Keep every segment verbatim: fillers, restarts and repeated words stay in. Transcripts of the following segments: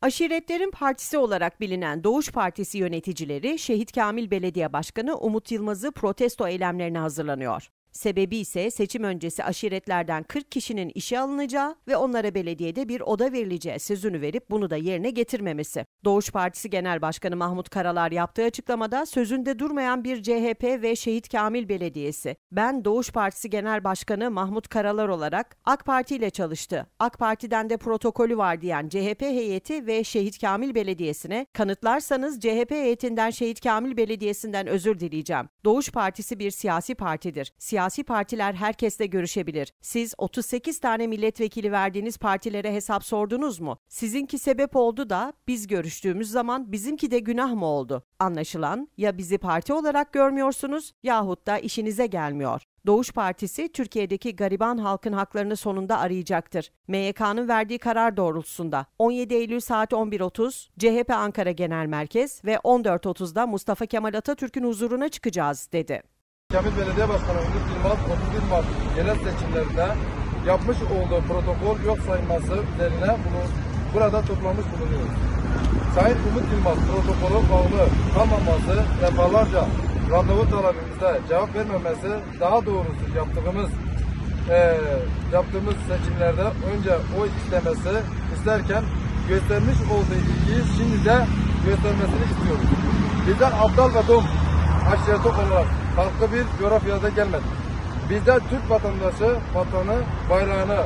Aşiretlerin partisi olarak bilinen Doğuş Partisi yöneticileri Şehit Kamil Belediye Başkanı Umut Yılmaz'ı protesto eylemlerine hazırlanıyor. Sebebi ise seçim öncesi aşiretlerden kırk kişinin işe alınacağı ve onlara belediyede bir oda verileceği sözünü verip bunu da yerine getirmemesi. Doğuş Partisi Genel Başkanı Mahmut Karalar yaptığı açıklamada sözünde durmayan bir C H P ve Şehit Kamil Belediyesi. Ben Doğuş Partisi Genel Başkanı Mahmut Karalar olarak AK Parti ile çalıştı. AK Parti'den de protokolü var diyen C H P heyeti ve Şehit Kamil Belediyesi'ne kanıtlarsanız C H P heyetinden Şehit Kamil Belediyesi'nden özür dileyeceğim. Doğuş Partisi bir siyasi partidir. Siyasi Siyasi partiler herkesle görüşebilir. Siz otuz sekiz tane milletvekili verdiğiniz partilere hesap sordunuz mu? Sizinki sebep oldu da biz görüştüğümüz zaman bizimki de günah mı oldu? Anlaşılan ya bizi parti olarak görmüyorsunuz yahut da işinize gelmiyor. Doğuş Partisi, Türkiye'deki gariban halkın haklarını sonunda arayacaktır. M Y K'nın verdiği karar doğrultusunda on yedi Eylül saat on bir otuz C H P Ankara Genel Merkez ve on dört otuzda Mustafa Kemal Atatürk'ün huzuruna çıkacağız, dedi. Kamil Belediye Başkanı Umut Yılmaz otuz bir Mart genel seçimlerinde yapmış olduğu protokol yok sayılması üzerine bunu burada toplamış bulunuyoruz. Sayın Umut Yılmaz protokolü bağlı kalmaması, defalarca randevu talebimize cevap vermemesi, daha doğrusu yaptığımız e, yaptığımız seçimlerde önce oy istemesi isterken göstermiş olduğu ilgiyi şimdi de göstermesini istiyoruz. Bizden aptal ve dom aşireti olarak farklı bir coğrafyada gelmedi. Bizler Türk vatandaşı, vatanı, bayrağına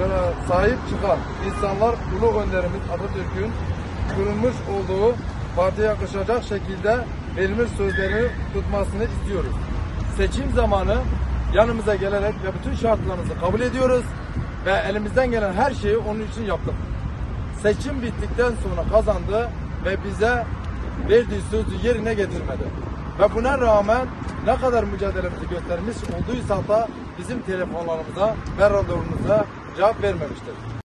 sahip çıkan insanlar ulu önderimiz Atatürk'ün kurulmuş olduğu partiye yakışacak şekilde verilmiş sözlerini tutmasını istiyoruz. Seçim zamanı yanımıza gelerek ve bütün şartlarımızı kabul ediyoruz ve elimizden gelen her şeyi onun için yaptık. Seçim bittikten sonra kazandı ve bize verdiği sözü yerine getirmedi. Ve buna rağmen ne kadar mücadelemizi göstermiş olduysa da bizim telefonlarımıza ve radyomumuza cevap vermemiştir.